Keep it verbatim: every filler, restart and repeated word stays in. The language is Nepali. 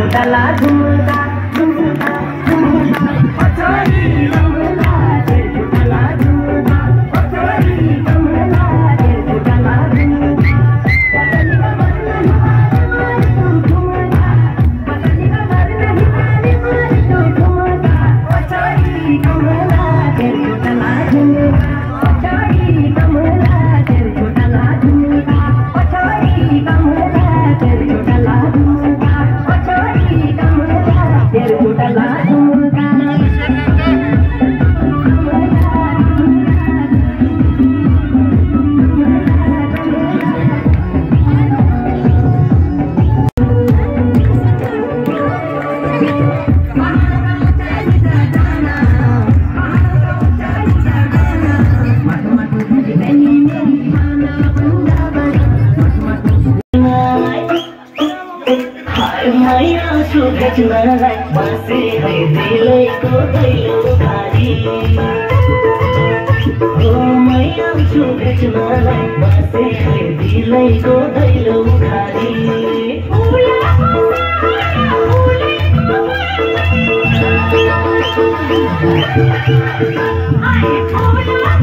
झुटला झुमका झुमका झुमका पछाडी कमला तेर झुटला झुमका पछाडी कमला तेर झुटला झुमका पतली कमर नहीं मारे मारे तू झुमका पतली कमर नहीं मारे मारे तू झुमका पछाडी कमला तेर झुटला झुमका पछाडी कमला तेर झुटला झुमका पछाडी कमला तेर झुटला झुमका पछाडी कमला तेर झुटला झुमका मलाई बसे है दिलैको दैलो भारी हो मै आउँछु भेट्नलाई बसे है दिलैको दैलो भारी I